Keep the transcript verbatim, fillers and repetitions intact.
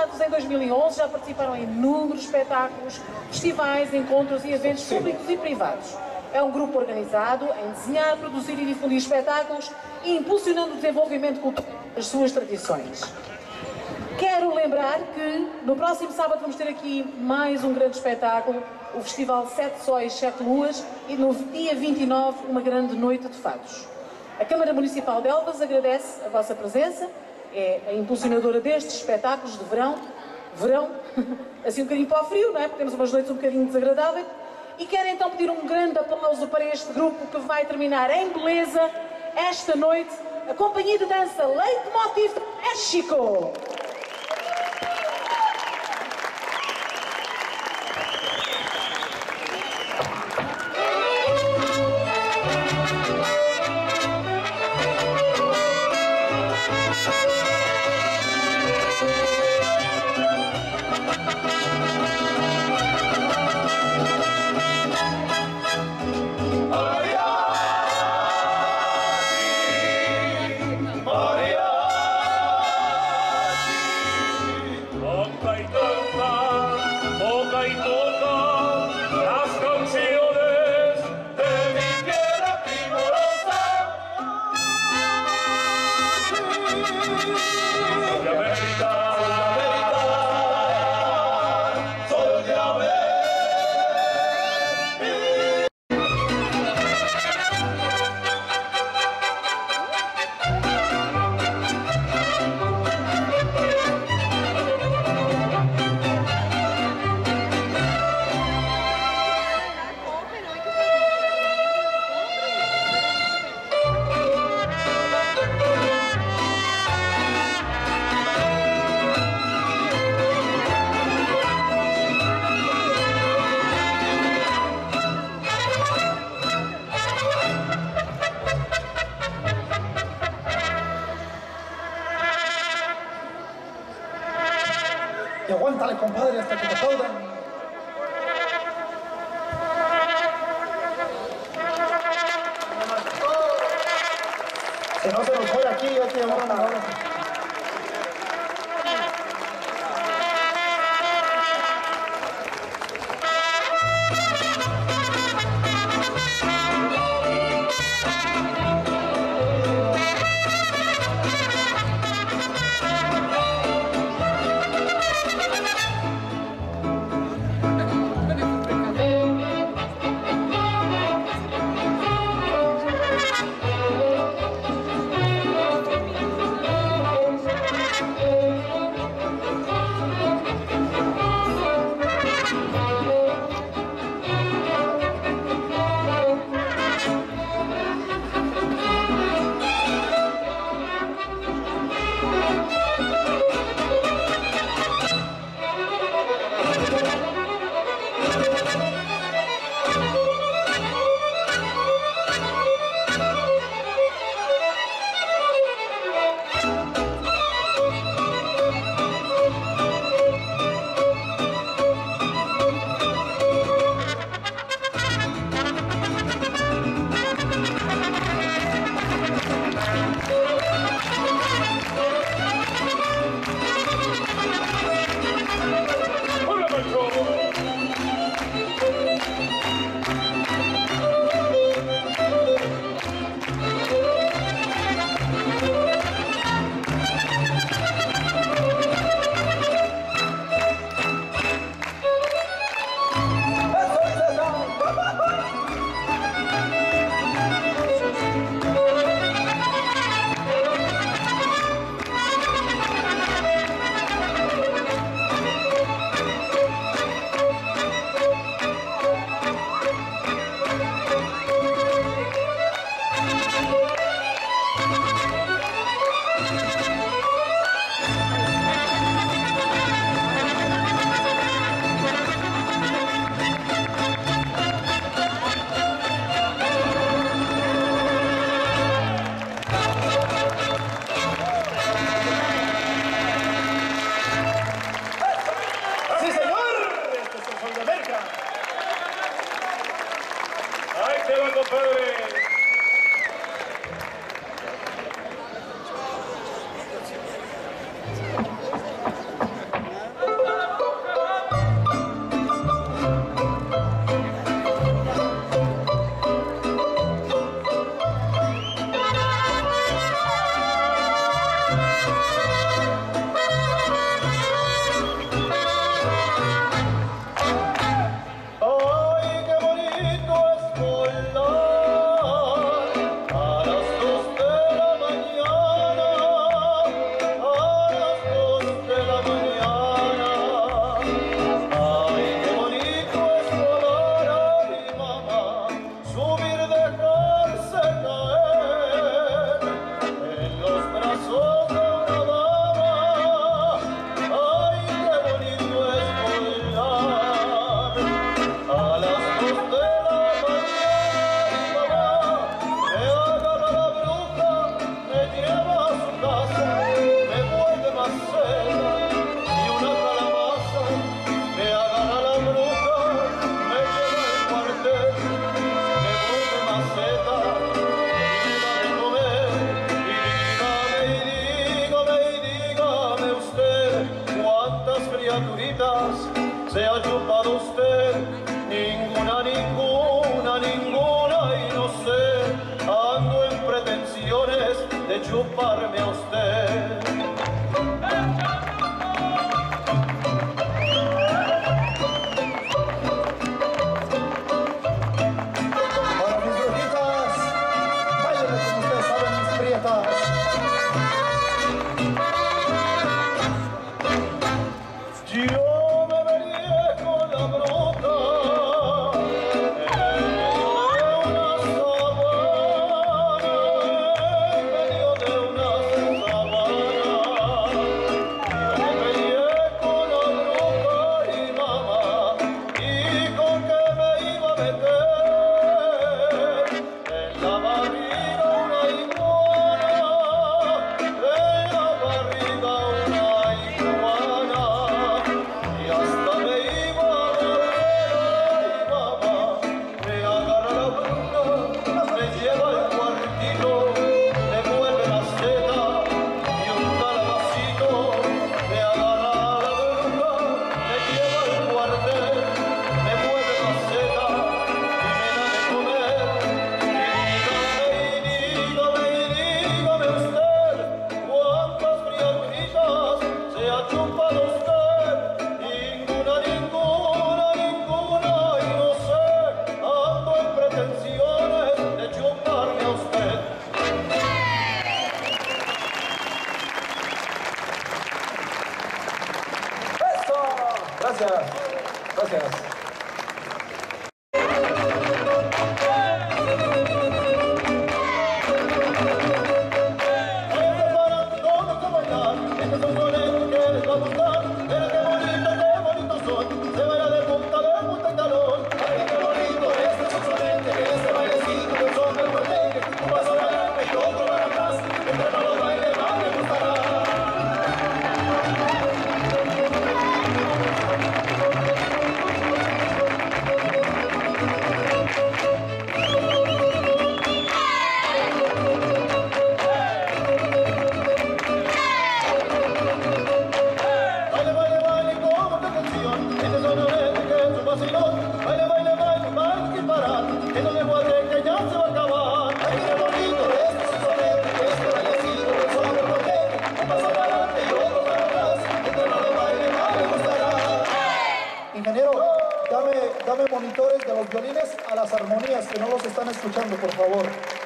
lançados em dois mil e onze, já participaram em inúmeros espetáculos, festivais, encontros e eventos Sim. públicos e privados. É um grupo organizado em desenhar, produzir e difundir espetáculos e impulsionando o desenvolvimento cultural das suas tradições. Quero lembrar que no próximo sábado vamos ter aqui mais um grande espetáculo, o Festival Sete Sóis, Sete Luas, e no dia vinte e nove uma grande noite de fados. A Câmara Municipal de Elvas agradece a vossa presença, é a impulsionadora destes espetáculos de verão, verão, assim um bocadinho para o frio, não é? Porque temos umas noites um bocadinho desagradáveis. E quero então pedir um grande aplauso para este grupo que vai terminar em beleza esta noite, a companhia de dança Leitmotiv México. Y aguántale, compadre, hasta que te aplaudan. Si no se nos fue aquí, ya te llamaron a la hora. chuparme a usted. Para mis viejitas, báilenle como ustedes saben, mis prietas. Yo me vería con la bruja en medio de una sabana, en medio de una sabana. Yo me vería con la bruja y mamá, y con que me iba a meter en la barriga una iguana, en la barriga una iguana. Y hasta me iba a volver, ay mamá, me agarra la bruja, me lleva al cuartito, me mueve la seda y un calabacito. Me agarra la bruja, me lleva al cuartel, me mueve la seda y me da de comer. Y dígame, y dígame, y dígame usted, ¿cuántas criaturitas se ha chupado usted? Ninguna, ninguna, ninguna, y no sé, ando en pretensiones de chuparme a usted. ¡Eso! Gracias, gracias. Este para todos a bailar, este son sonetos que les va a gustar. Mira qué bonito, qué bonitos son, se baila de punta, de punta en talón. Ay, qué bonito, este son sonetos, este bailecito que son del cuartel. Un paso adelante y otro para atrás, entre más lo baile, más me gustará. Baile, baile, baile, como esta canción, este sononete que es un vacilón. Baile, baile, baile, baile sin parar, que no le guarde que ya se va a acabar. Ay, qué bonito, este es un sonete, este bailecito que son del cuartel. Un paso adelante y otro para atrás, entre más lo baile, más me gustará. Ingeniero, dame, dame monitores de los violines a las armonías, que no los están escuchando, por favor.